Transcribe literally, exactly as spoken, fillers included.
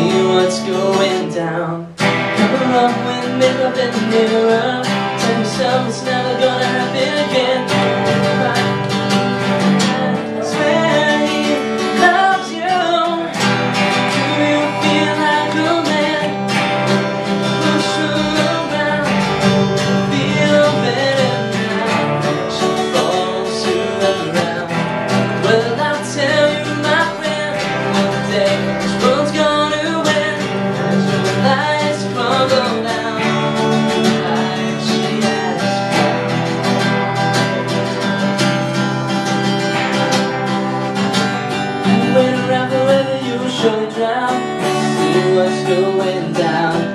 see what's going down. Cover up with makeup in the mirror. Tell yourself it's never gonna happen again. I swear he loves you. Do you feel like a man? Push her around, feel better now. She falls to the ground. Well, I'll tell you, my friend, one day this world's gonna win as your lights crumble down. Like she has found. Wait around forever, you will surely drown. See what's going down.